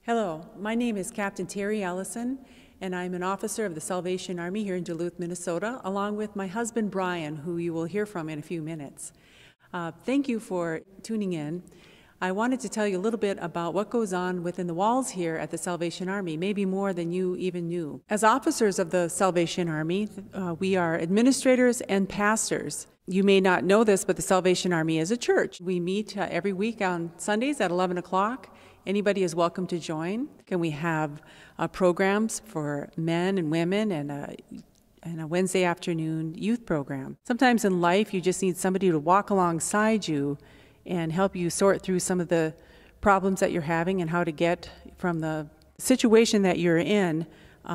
Hello, my name is Captain Terry Allison, and I'm an officer of the Salvation Army here in Duluth, Minnesota, along with my husband Brian, who you will hear from in a few minutes. Thank you for tuning in. I wanted to tell you a little bit about what goes on within the walls here at the Salvation Army, maybe more than you even knew. As officers of the Salvation Army, we are administrators and pastors. You may not know this, but the Salvation Army is a church. We meet every week on Sundays at 11 o'clock. Anybody is welcome to join. And we have programs for men and women and a Wednesday afternoon youth program. Sometimes in life, you just need somebody to walk alongside you and help you sort through some of the problems that you're having and how to get from the situation that you're in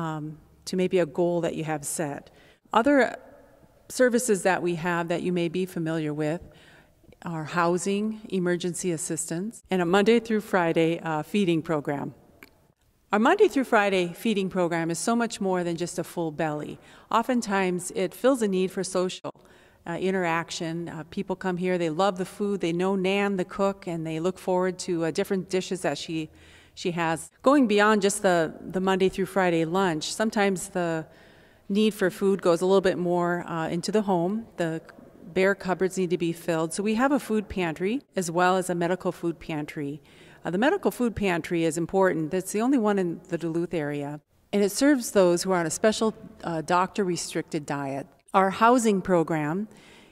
to maybe a goal that you have set. Other services that we have that you may be familiar with are housing, emergency assistance, and a Monday through Friday feeding program. Our Monday through Friday feeding program is so much more than just a full belly. Oftentimes, it fills a need for social interaction. People come here, they love the food, they know Nan, the cook, and they look forward to different dishes that she has. Going beyond just the Monday through Friday lunch, sometimes the need for food goes a little bit more into the home. The bare cupboards need to be filled. So we have a food pantry as well as a medical food pantry. The medical food pantry is important. It's the only one in the Duluth area, and it serves those who are on a special doctor-restricted diet. Our housing program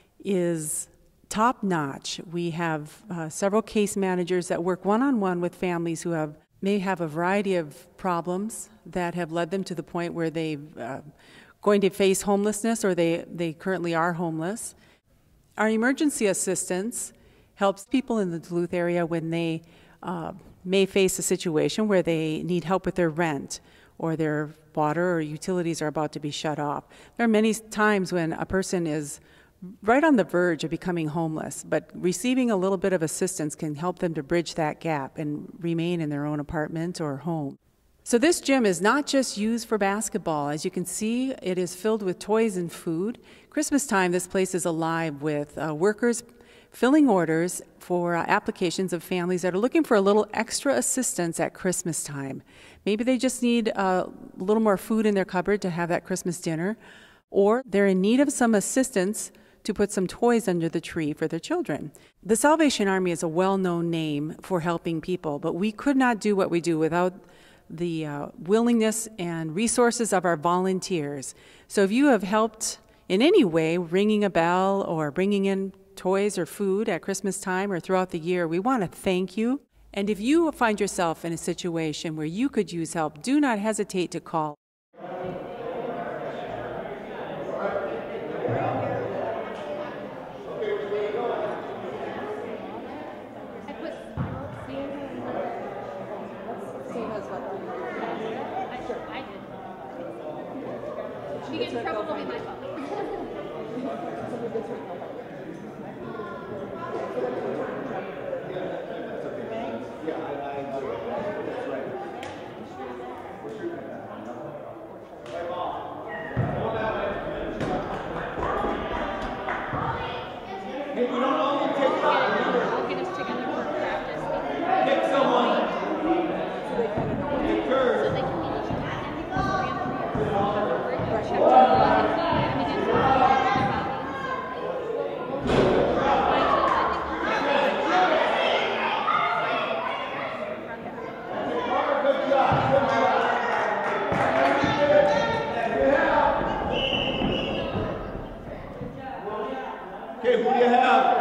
is top-notch. We have several case managers that work one-on-one with families who may have a variety of problems that have led them to the point where they're going to face homelessness or they currently are homeless. Our emergency assistance helps people in the Duluth area when they may face a situation where they need help with their rent or their water or utilities are about to be shut off. There are many times when a person is right on the verge of becoming homeless, but receiving a little bit of assistance can help them to bridge that gap and remain in their own apartment or home. So this gym is not just used for basketball. As you can see, it is filled with toys and food. Christmas time, this place is alive with workers filling orders for applications of families that are looking for a little extra assistance at Christmas time. Maybe they just need a little more food in their cupboard to have that Christmas dinner, or they're in need of some assistance to put some toys under the tree for their children. The Salvation Army is a well-known name for helping people, but we could not do what we do without the willingness and resources of our volunteers. So if you have helped in any way, ringing a bell or bringing in toys or food at Christmas time or throughout the year, we want to thank you. And if you find yourself in a situation where you could use help, do not hesitate to call. If you get in trouble, it'll be my fault. I'll get us together for practice. Pick someone. So they can meet each other. Okay, who do you have?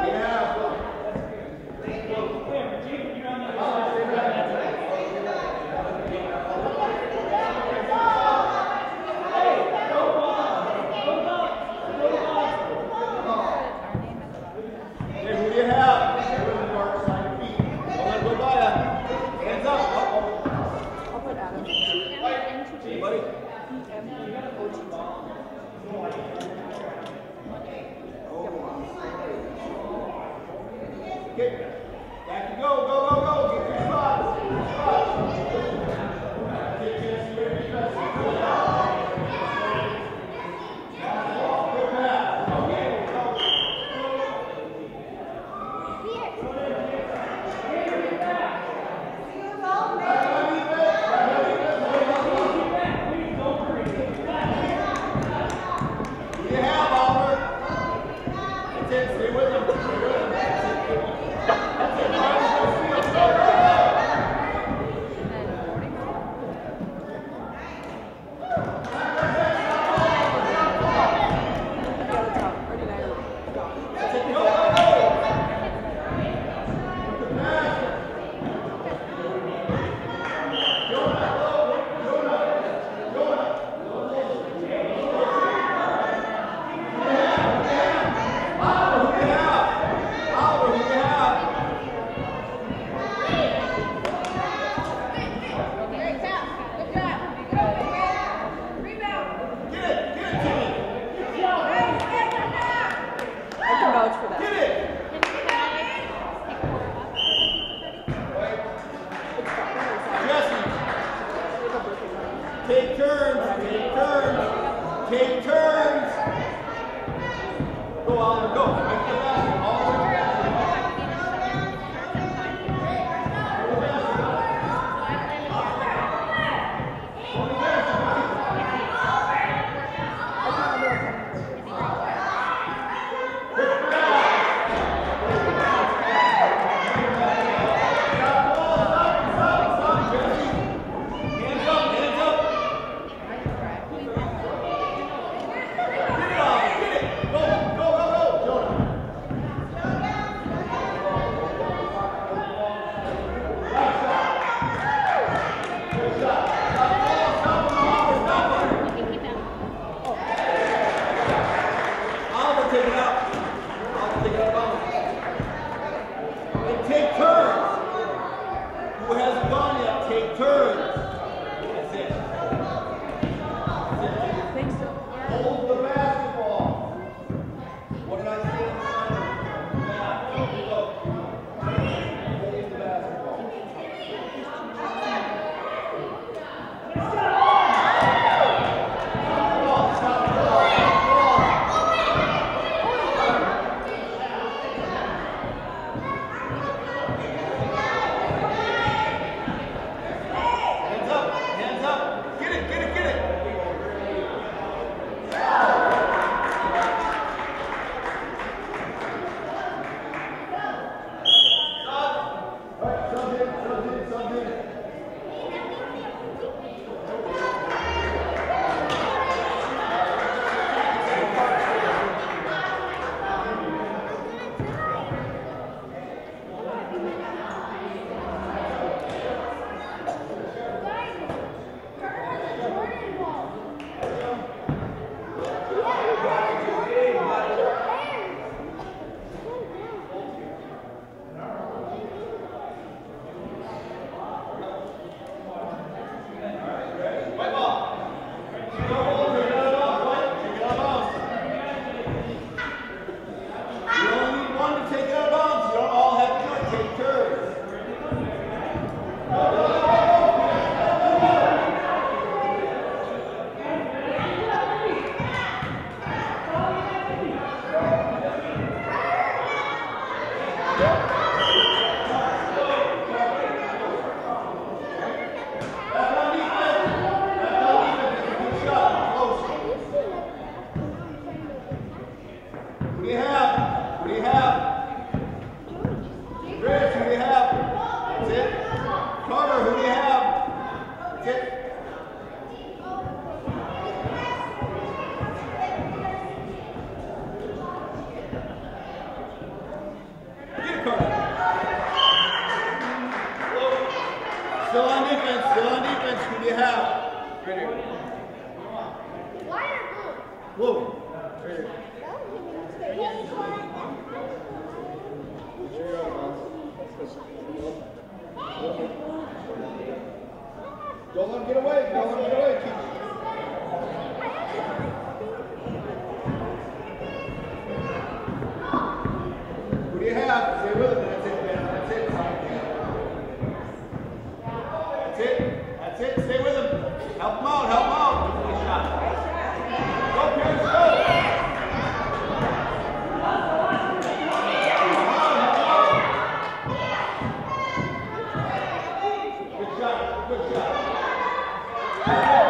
Okay, back you go, get your spots. Here. take turns. Who hasn't gone yet, take turns. That's it. That's it. Hold the basketball. What did I say in the center? Yeah, go, go. Hold the basketball. Still on defense, who do you have? Right here. White or blue? Blue. Right here. Don't let him get away, don't let him get away. Who do you have? Stay with him, that's it, man. That's it. That's it. That's it. Stay with him. Help him out. Help him out. Good shot. Go, Pierce. Go. Good shot. Good shot.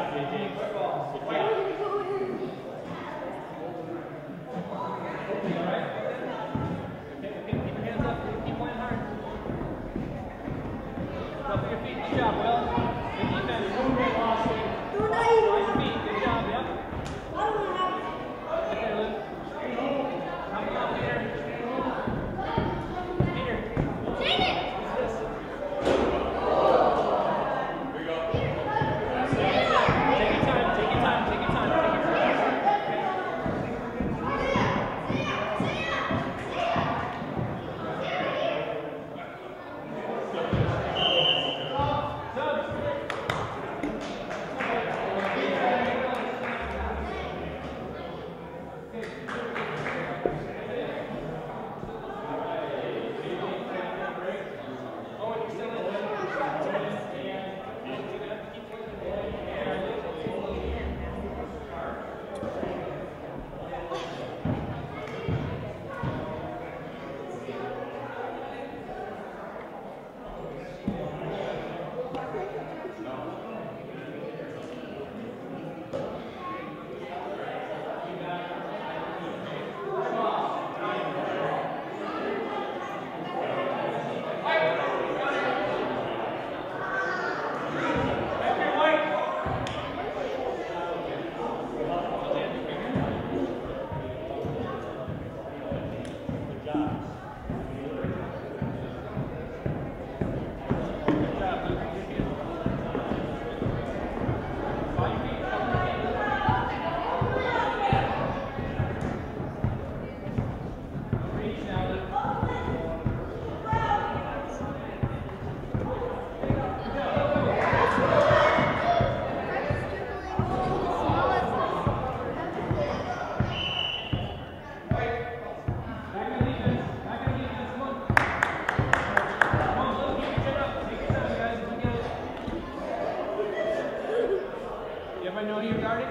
Everybody know you're guarding?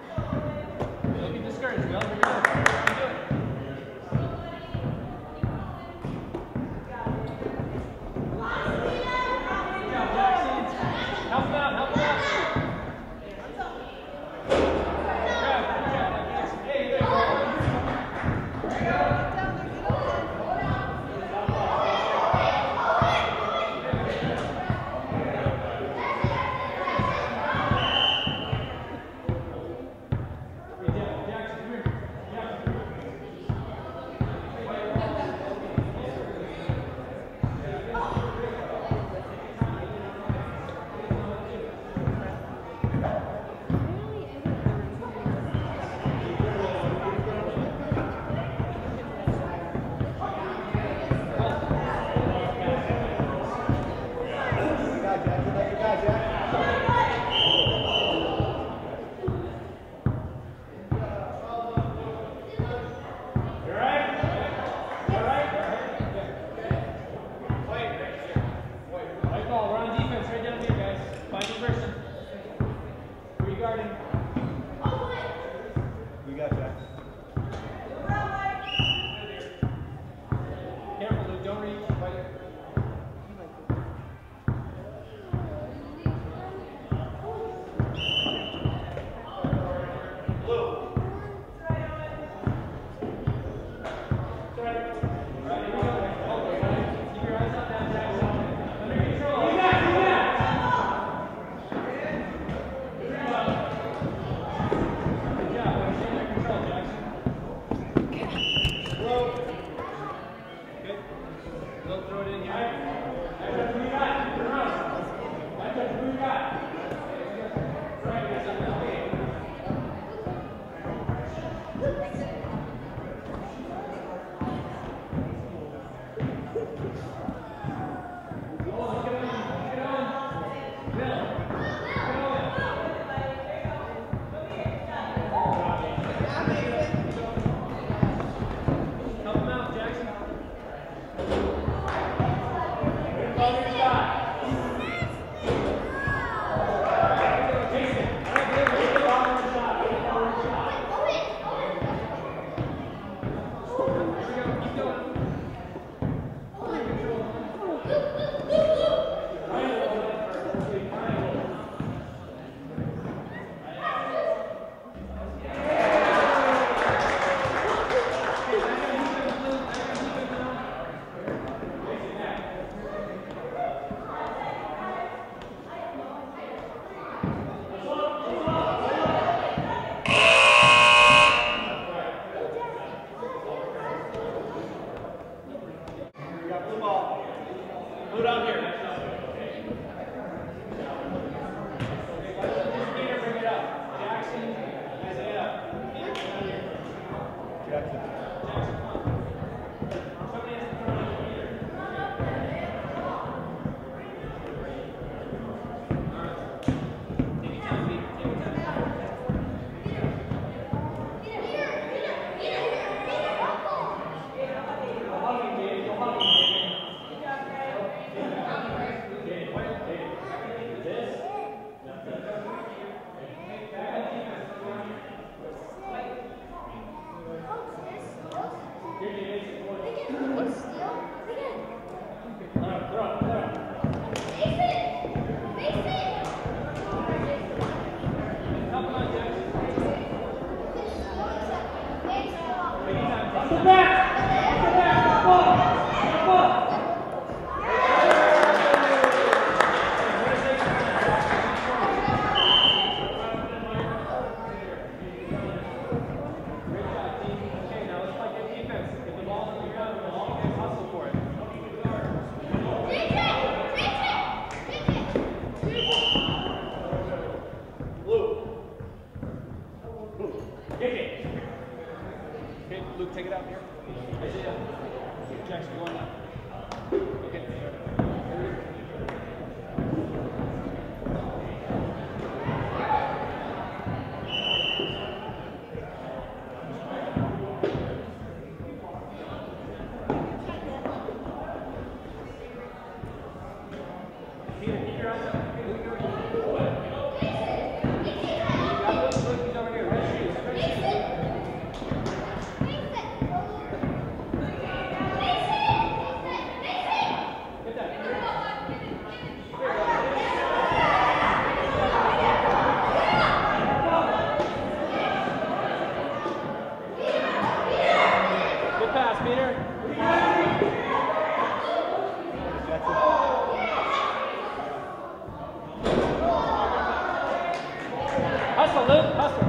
Don't be discouraged, Will. You're good. You can do it. Good job, Jackson. Help him out, help him out. Good job, Jackson. Hey, there you go. Luke, take it out here. Isaiah. Jackson, go on now. Okay. Hustle, Luke, hustle.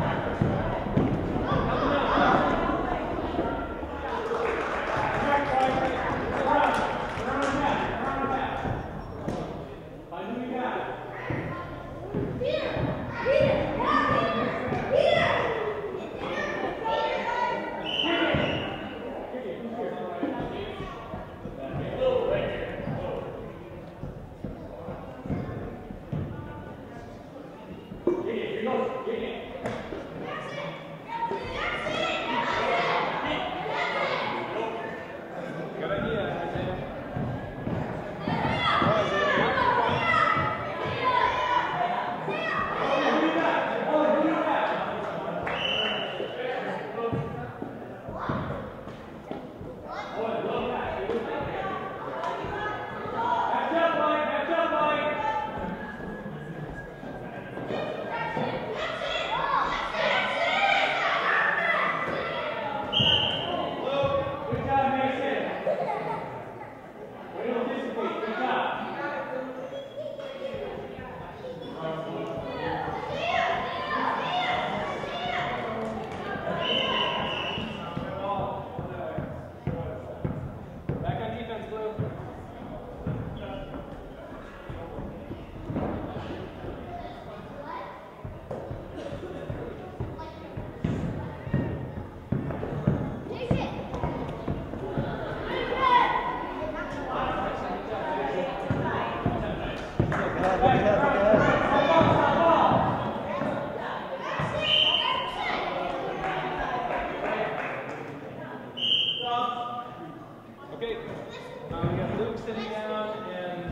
Okay, we got Luke sitting down and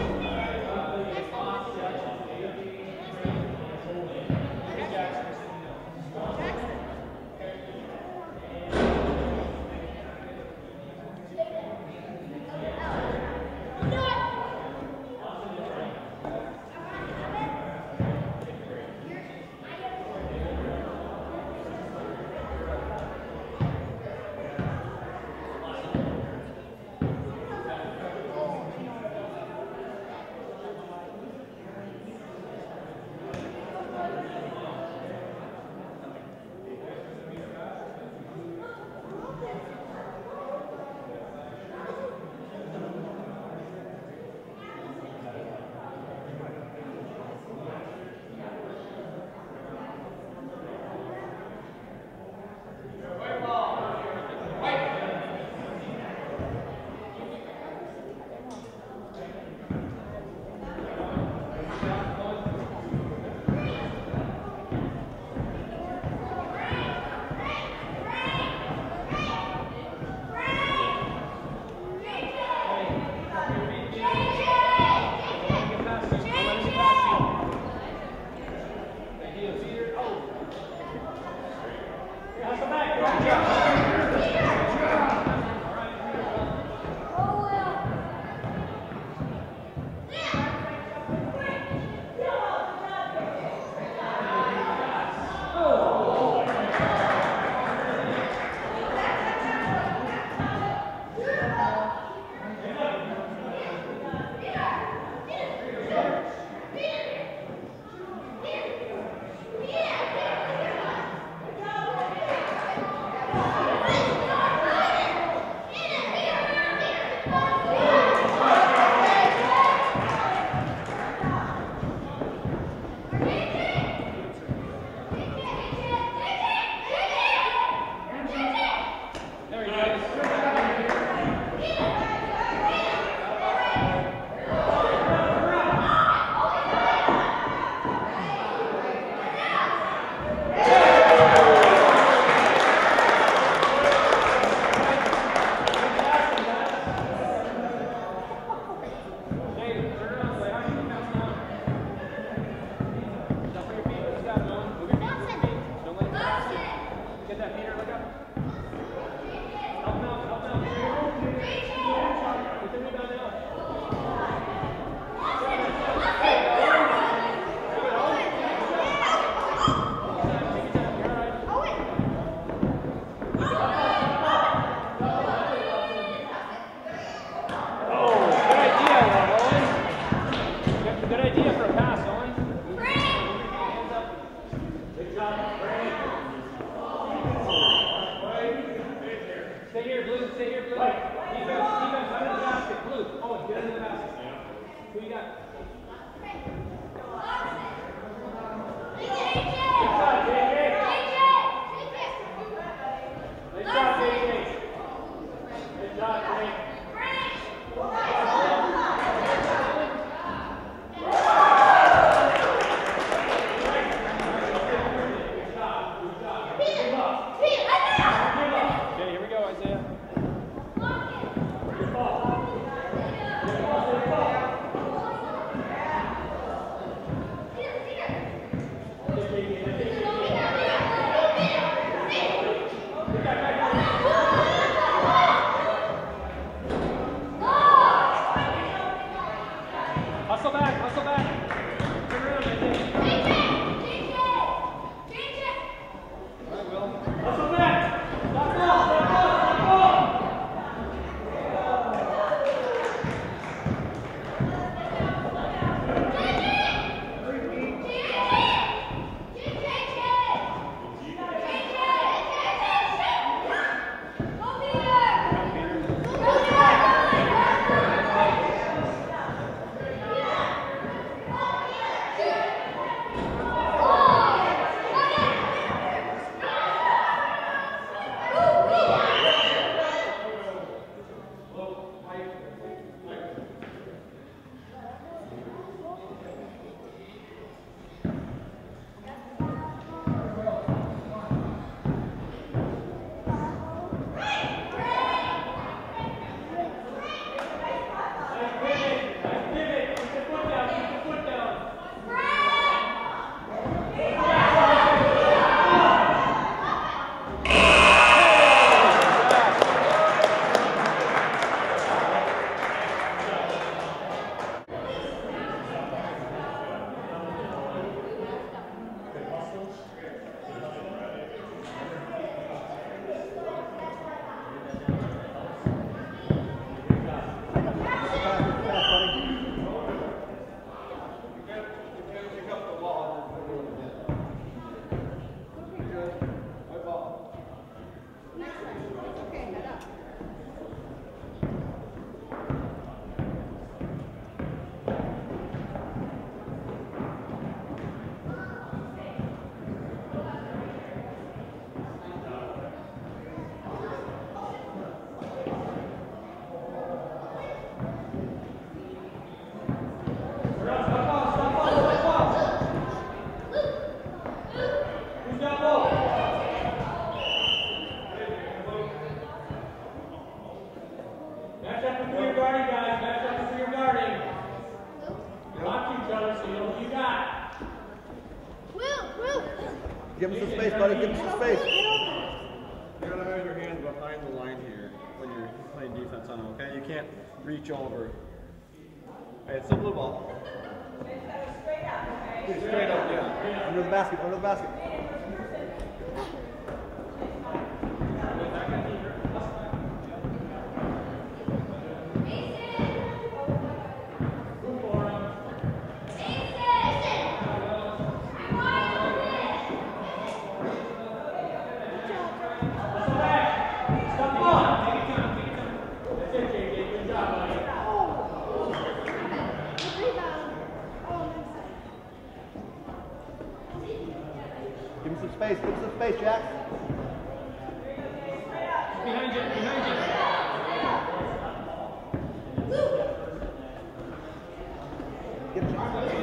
Jackson sitting down. Stay here, Blue. Stay here, Blue. Defense under the basket. Blue. Owen, get under the basket. Who you got? Hustle back, hustle back. Turn around, I think. All right, Will. Hustle back. Stop ball, stop ball, stop ball. Give him some space, buddy. Give him some space. You're going to have your hands behind the line here when you're playing defense on him, okay? You can't reach over. Hey, it's a blue ball. Straight up, yeah. Under the basket, under the basket. Give him some space, give him some space, Jack. Behind you, behind you. Get him some space.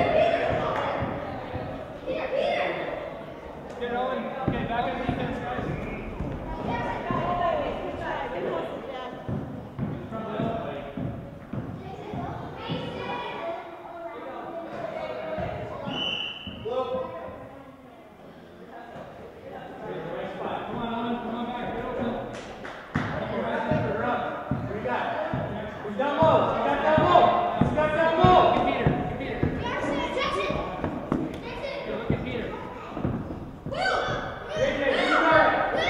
Get Owen. Okay, back in defense, guys. Look at Peter.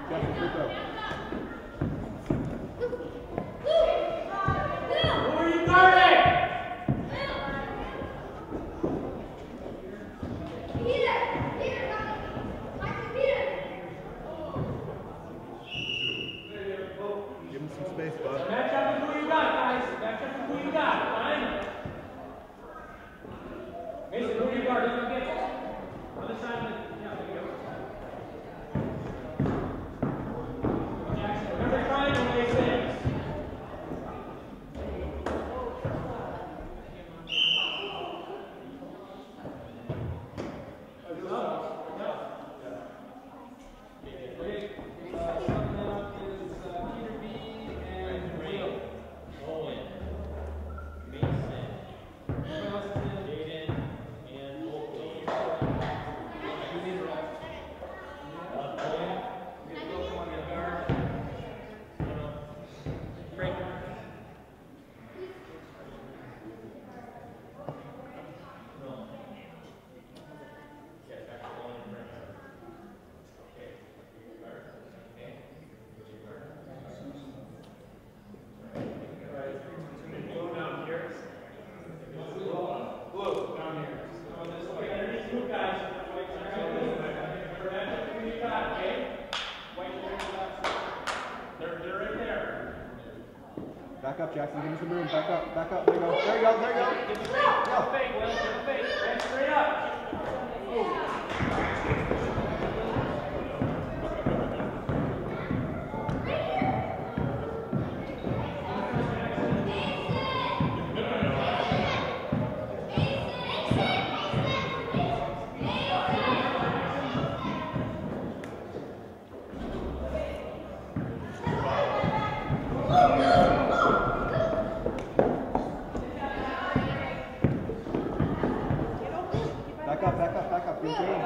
Jackson, free throw. Who are you guarding? Give him some space, bud. Match up with who you got, guys. Match up with who you got. Fine. Mason, who you guard? Don't forget. Other side of the... Yeah, there you go. Jackson, remember triangle, Mason. Back up, Jackson. Give him some room. Back up. Back up. There you go. There you go. There you go. Get the fake. Get the fake, Will. Get the fake. Stand straight up. Back up. Back up. Back up. Good game.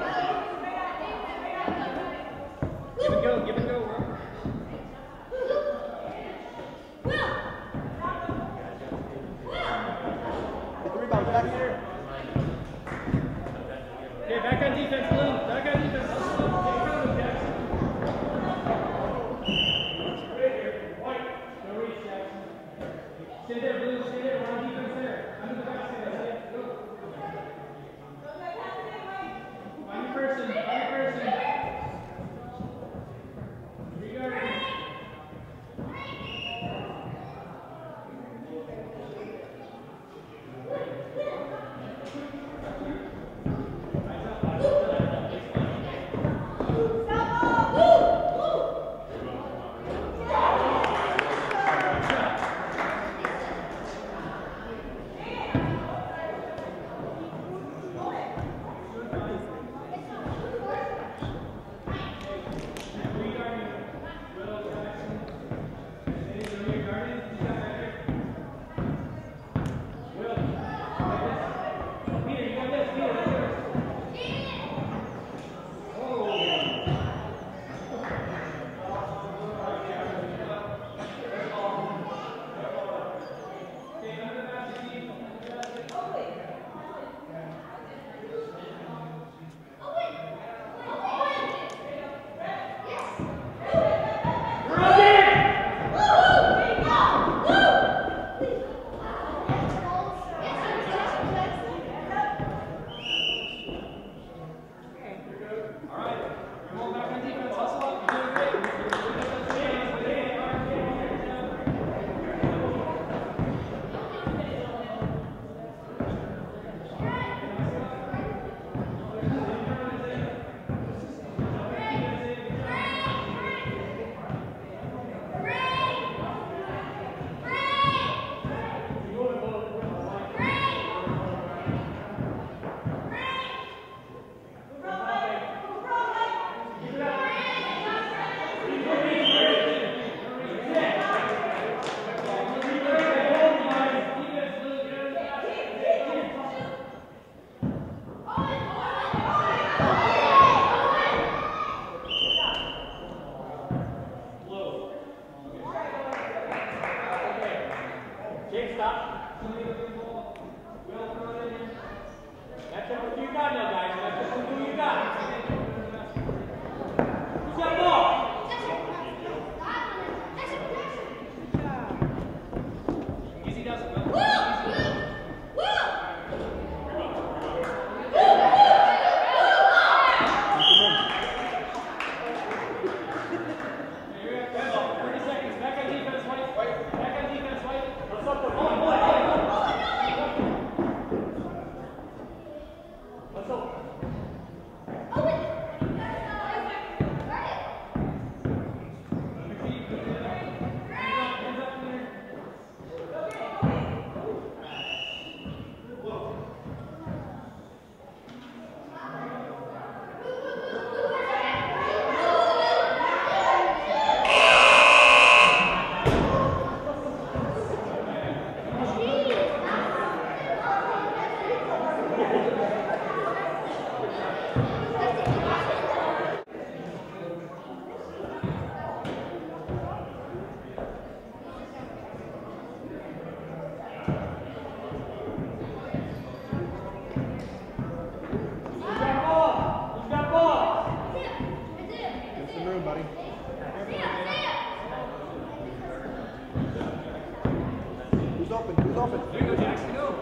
Who's open? Who's open? There you go, Jackson. Go.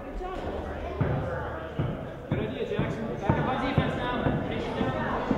Good idea, Jackson. Back up on defense now. Take it down.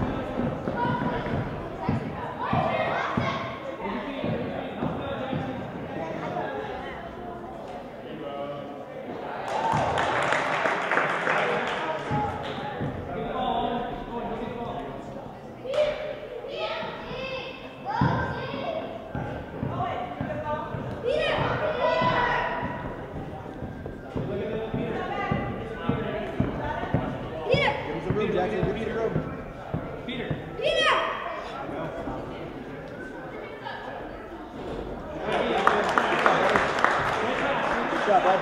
Jackson, get the room. Peter. Good job, bud.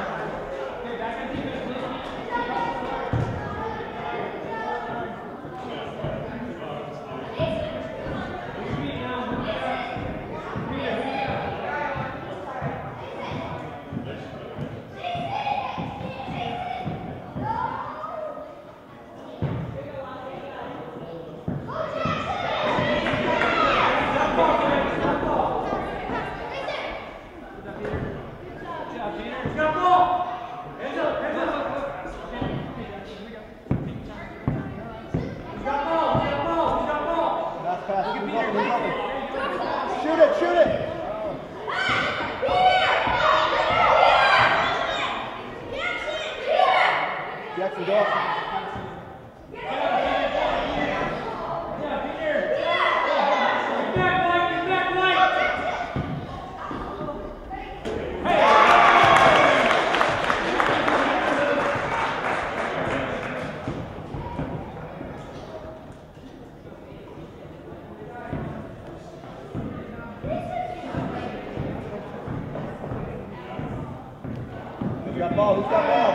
Shoot it, shoot it! Jackson, go up. Who's got ball? Who's got ball?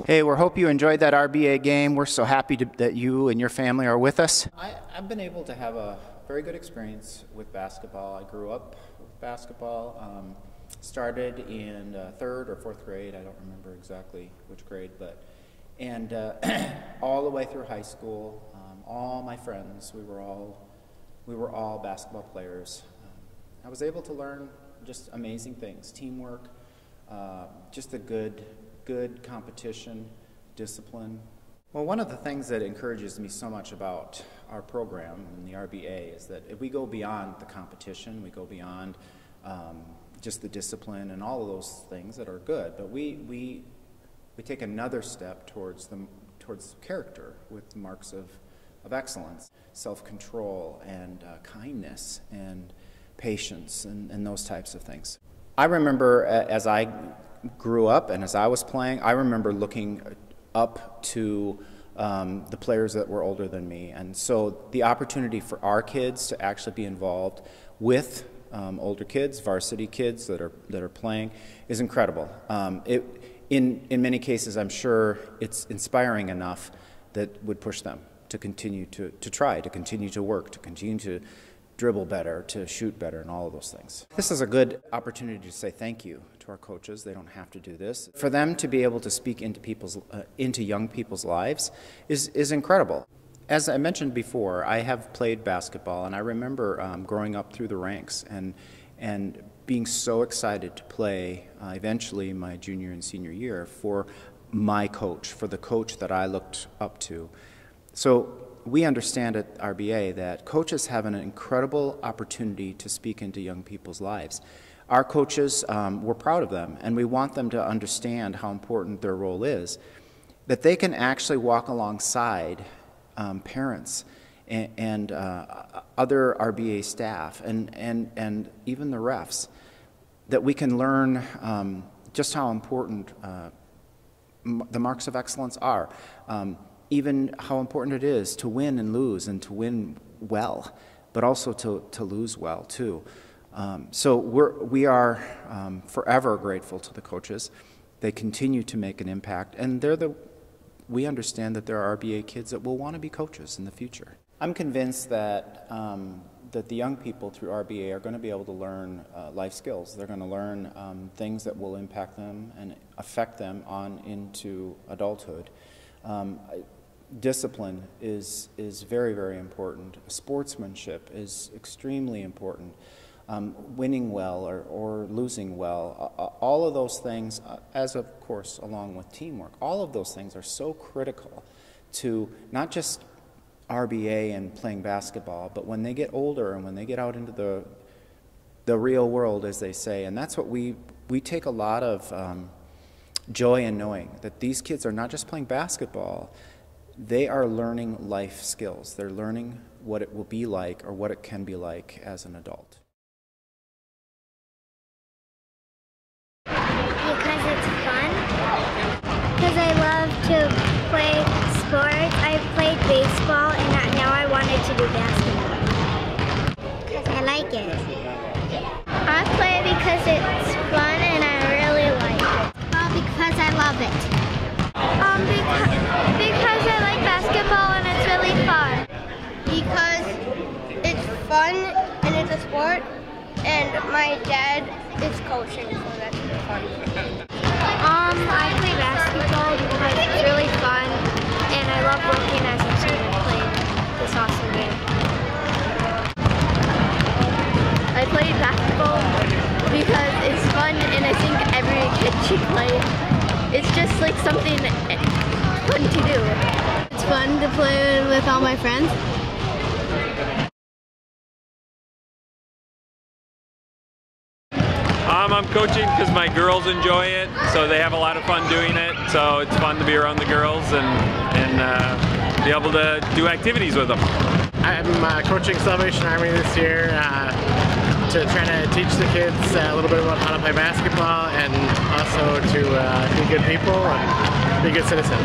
Hey, we hope you enjoyed that RBA game. We're so happy that you and your family are with us. I've been able to have a very good experience with basketball. I grew up with basketball, started in 3rd or 4th grade. I don't remember exactly which grade, and all the way through high school. All my friends, we were all basketball players. I was able to learn just amazing things: teamwork, just a good competition, discipline. Well, one of the things that encourages me so much about our program and the RBA is that if we go beyond the competition, we go beyond just the discipline and all of those things that are good, but we take another step towards character with marks of excellence, self-control, and kindness, and patience, and those types of things. I remember as I grew up and as I was playing, I remember looking up to the players that were older than me, and so the opportunity for our kids to actually be involved with older kids, varsity kids that are playing, is incredible. In many cases, I'm sure it's inspiring enough that would push them to continue to try, to continue to work, to continue to dribble better, to shoot better, and all of those things. This is a good opportunity to say thank you to our coaches. They don't have to do this. For them to be able to speak into young people's lives is incredible. As I mentioned before, I have played basketball, and I remember growing up through the ranks and being so excited to play eventually my junior and senior year for my coach, for the coach that I looked up to. So we understand at RBA that coaches have an incredible opportunity to speak into young people's lives. Our coaches, we're proud of them, and we want them to understand how important their role is, that they can actually walk alongside parents and other RBA staff and even the refs, that we can learn just how important the marks of excellence are. Even how important it is to win and lose, and to win well, but also to lose well too. So we are forever grateful to the coaches. They continue to make an impact, and we understand that there are RBA kids that will want to be coaches in the future. I'm convinced that that the young people through RBA are going to be able to learn life skills. They're going to learn things that will impact them and affect them on into adulthood. Discipline is very, very important. Sportsmanship is extremely important. Winning well or losing well, all of those things, as of course along with teamwork, all of those things are so critical to not just RBA and playing basketball, but when they get older and when they get out into the real world, as they say. And that's what we take a lot of joy in knowing, that these kids are not just playing basketball, they are learning life skills. They're learning what it will be like, or what it can be like as an adult. Because it's fun. Because I love to play sports. I played baseball, and now I wanted to do basketball. Because I like it. I play because it's fun and I really like it. Well, because I love it. Because I like basketball and it's really fun. Because it's fun and it's a sport, and my dad is coaching, so that's really fun. I play basketball because it's really fun, and I love working as a team and playing this awesome game. I play basketball because it's fun, and I think every kid should play it. It's just like something fun to do. It's fun to play with all my friends. I'm coaching because my girls enjoy it, so they have a lot of fun doing it. So it's fun to be around the girls and be able to do activities with them. I'm coaching Salvation Army this year to try to teach the kids a little bit about how to play basketball, and also to be good people and be good citizens.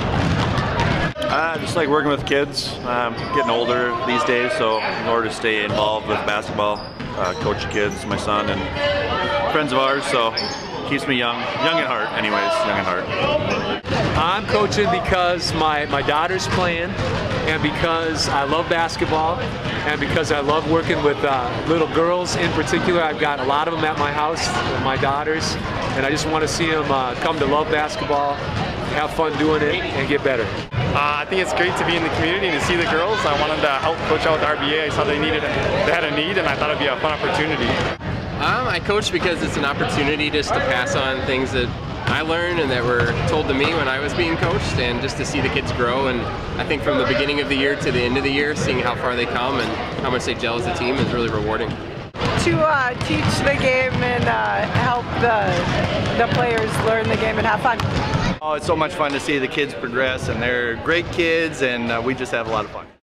Just like working with kids, getting older these days, so in order to stay involved with basketball, coach kids, my son and friends of ours, so keeps me young at heart anyways, young at heart. I'm coaching because my daughter's playing, and because I love basketball, and because I love working with little girls in particular. I've got a lot of them at my house, my daughters, and I just want to see them come to love basketball, have fun doing it, and get better. I think it's great to be in the community and to see the girls. I wanted to help coach out the RBA. I saw they had a need, and I thought it'd be a fun opportunity. I coach because it's an opportunity just to pass on things that I learned and that were told to me when I was being coached, and just to see the kids grow. And I think from the beginning of the year to the end of the year, seeing how far they come and how much they gel as a team is really rewarding. To teach the game and help the players learn the game and have fun. Oh, it's so much fun to see the kids progress, and they're great kids, and we just have a lot of fun.